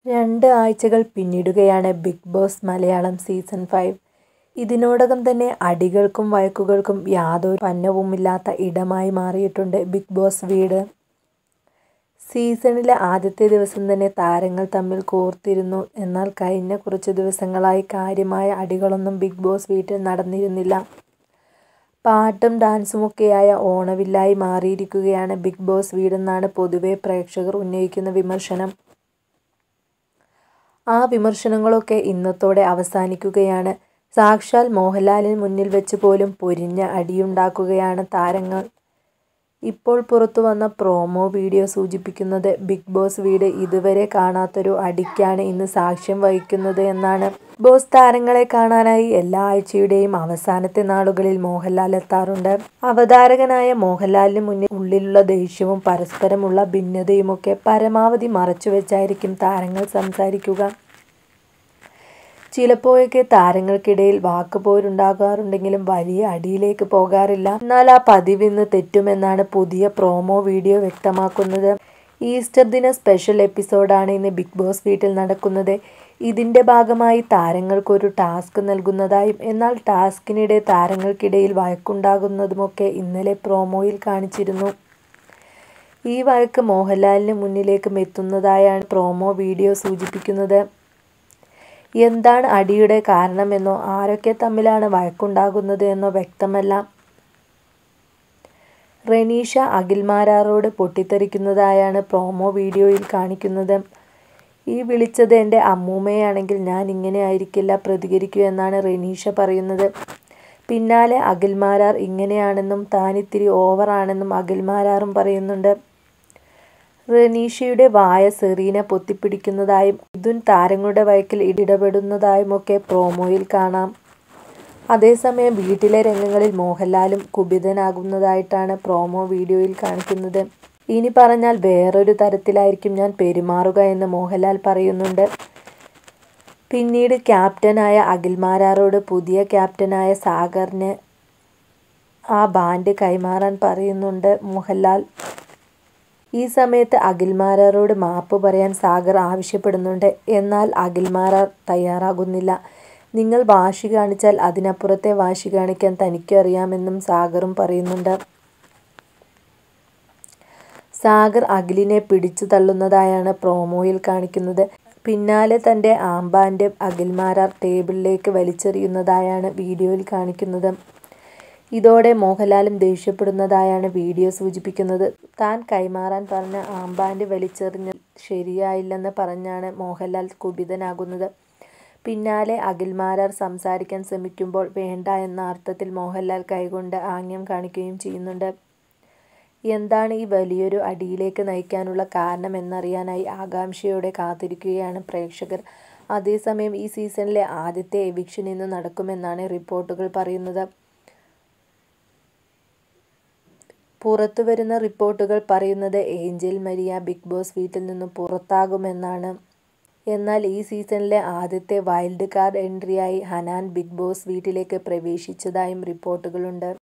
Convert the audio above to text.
2 ആഴ്ചകൾ പിന്നിടുകയാണ് Bigg Boss Malayalam season 5. ഇതിനോടകം തന്നെ അടികൾക്കും വഴക്കുകൾക്കും യാതൊരു പഞ്ഞവുമില്ലാത്ത ഇടമായി മാറിയിട്ടുണ്ട് ബിഗ് ബോസ് വീട്. സീസണിലെ ആദ്യത്തെ ദിവസം തന്നെ താരങ്ങൾ തമ്മിൽ കോർത്തിരുന്നു. എന്നാൽ കഴിഞ്ഞ കുറച്ചു ദിവസങ്ങളായി കാര്യമായ അടികളൊന്നും ബിഗ് ബോസ് വീട്ടിൽ നടന്നിരുന്നില്ല. പാട്ടും ഡാൻസുമൊക്കെയായ ഓണവില്ലായി മാറിയിരിക്കുകയാണ് ബിഗ് ബോസ് വീടെന്നാണ് പൊതുവെ പ്രേക്ഷകർ ഉന്നയിക്കുന്ന വിമർശനം. ആ വിമർശനങ്ങളൊക്കെ ഇന്നത്തോടെ അവസാനിക്കുകയാണ്. സാക്ഷാൽ മോഹൻലാലിന് മുന്നിൽ വെച്ച് പോലും പൊരിഞ്ഞ അടിയുണ്ടാക്കുകയാണ് താരങ്ങൾ. ഇപ്പോൾ പുറത്തുവന്ന പ്രൊമോ വീഡിയോ സൂചിപ്പിക്കുന്നത് ബിഗ് ബോസ് വീട് ഇതുവരെ കാണാത്തൊരു അടിക്കാണ് ഇന്ന് സാക്ഷ്യം വഹിക്കുന്നത് എന്നാണ്. ബിഗ് ബോസ് താരങ്ങളെ കാണാനായി എല്ലാ ആഴ്ചയുടെയും അവസാനത്തെ നാളുകളിൽ മോഹൻലാൽ എത്താറുണ്ട്. അവതാരകനായ മോഹൻലാലിന് മുന്നിൽ ഉള്ളിലുള്ള ദേഷ്യവും പരസ്പരമുള്ള ഭിന്നതയുമൊക്കെ പരമാവധി മറച്ചുവെച്ചായിരിക്കും താരങ്ങൾ സംസാരിക്കുക. ചിലപ്പോഴൊക്കെ താരങ്ങൾക്കിടയിൽ വാക്കുപോരുണ്ടാകാറുണ്ടെങ്കിലും വലിയ അടിയിലേക്ക് പോകാറില്ല. എന്നാൽ ആ പതിവിന്ന് തെറ്റുമെന്നാണ് പുതിയ പ്രൊമോ വീഡിയോ വ്യക്തമാക്കുന്നത്. ഈസ്റ്റർ ദിന സ്പെഷ്യൽ എപ്പിസോഡാണ് ഇന്ന് ബിഗ് ബോസ് വീട്ടിൽ നടക്കുന്നത്. ഇതിന്റെ ഭാഗമായി താരങ്ങൾക്കൊരു ടാസ്ക് നൽകുന്നതായും എന്നാൽ ടാസ്കിനിടെ താരങ്ങൾക്കിടയിൽ വഴക്കുണ്ടാകുന്നതുമൊക്കെ ഇന്നലെ പ്രൊമോയിൽ കാണിച്ചിരുന്നു. ഈ വഴക്ക് മോഹൻലാലിന് മുന്നിലേക്കും എത്തുന്നതായാണ് പ്രൊമോ വീഡിയോ സൂചിപ്പിക്കുന്നത്. എന്താണ് അടിയുടെ കാരണമെന്നോ ആരൊക്കെ തമ്മിലാണ് വഴക്കുണ്ടാകുന്നത് എന്നോ വ്യക്തമല്ല. റെനീഷ അഖിൽമാരാറോട് പൊട്ടിത്തെറിക്കുന്നതായാണ് പ്രൊമോ വീഡിയോയിൽ കാണിക്കുന്നത്. ഈ വിളിച്ചത് എൻ്റെ അമ്മൂമ്മയാണെങ്കിൽ ഞാൻ ഇങ്ങനെ ആയിരിക്കില്ല പ്രതികരിക്കൂ എന്നാണ് റെനീഷ പറയുന്നത്. പിന്നാലെ അഖിൽമാരാർ ഇങ്ങനെയാണെന്നും താനിത്തിരി ഓവർ ആണെന്നും അഖിൽമാരാറും പറയുന്നുണ്ട്. റെനീഷയുടെ വായ സെറീന പൊത്തിപ്പിടിക്കുന്നതായും മിഥുൻ താരങ്ങളുടെ വഴക്കിൽ ഇടപെടുന്നതായുമൊക്കെ പ്രൊമോയിൽ കാണാം. അതേസമയം വീട്ടിലെ രംഗങ്ങളിൽ മോഹൻലാലും കുപിതനാകുന്നതായിട്ടാണ് പ്രൊമോ വീഡിയോയിൽ കാണിക്കുന്നത്. ഇനി പറഞ്ഞാൽ വേറൊരു തരത്തിലായിരിക്കും ഞാൻ പെരുമാറുക എന്ന് മോഹൻലാൽ പറയുന്നുണ്ട്. പിന്നീട് ക്യാപ്റ്റനായ അഖിൽമാരാറോട് പുതിയ ക്യാപ്റ്റനായ സാഗറിന് ആ ബാൻഡ് കൈമാറാൻ പറയുന്നുണ്ട് മോഹൻലാൽ. ഈ സമയത്ത് അഖിൽമാരാറോട് മാപ്പ് പറയാൻ സാഗർ ആവശ്യപ്പെടുന്നുണ്ട്. എന്നാൽ അഖിൽമാരാർ തയ്യാറാകുന്നില്ല. നിങ്ങൾ വാശി കാണിച്ചാൽ അതിനപ്പുറത്തെ വാശി കാണിക്കാൻ തനിക്കും അറിയാമെന്നും സാഗറും പറയുന്നുണ്ട്. സാഗർ അഖിലിനെ പിടിച്ചു തള്ളുന്നതായാണ് പ്രൊമോയിൽ കാണിക്കുന്നത്. പിന്നാലെ തന്റെ ആംബാൻഡ് അഖിൽമാരാർ ടേബിളിലേക്ക് വലിച്ചെറിയുന്നതായാണ് വീഡിയോയിൽ കാണിക്കുന്നത്. ഇതോടെ മോഹൻലാലും ദേഷ്യപ്പെടുന്നതായാണ് വീഡിയോ സൂചിപ്പിക്കുന്നത്. താൻ കൈമാറാൻ പറഞ്ഞ ആംബാൻഡ് വലിച്ചെറിഞ്ഞത് ശരിയായില്ലെന്ന് പറഞ്ഞാണ് മോഹൻലാൽ കുപിതനാകുന്നത്. പിന്നാലെ അഖിൽമാരാർ സംസാരിക്കാൻ ശ്രമിക്കുമ്പോൾ വേണ്ട എന്ന അർത്ഥത്തിൽ മോഹൻലാൽ കൈകൊണ്ട് ആംഗ്യം കാണിക്കുകയും ചെയ്യുന്നുണ്ട്. എന്താണ് ഈ വലിയൊരു അടിയിലേക്ക് നയിക്കാനുള്ള കാരണം എന്നറിയാനായി ആകാംക്ഷയോടെ കാത്തിരിക്കുകയാണ് പ്രേക്ഷകർ. അതേസമയം ഈ സീസണിലെ ആദ്യത്തെ എവിക്ഷൻ ഇന്ന് നടക്കുമെന്നാണ് റിപ്പോർട്ടുകൾ പറയുന്നത്. പുറത്തുവരുന്ന റിപ്പോർട്ടുകൾ പറയുന്നത് ഏഞ്ചൽ മരിയ ബിഗ് ബോസ് വീട്ടിൽ നിന്നും പുറത്താകുമെന്നാണ്. എന്നാൽ ഈ സീസണിലെ ആദ്യത്തെ വൈൽഡ് കാർഡ് എൻട്രിയായി ഹനാൻ ബിഗ് ബോസ് വീട്ടിലേക്ക് പ്രവേശിച്ചതായും റിപ്പോർട്ടുകളുണ്ട്.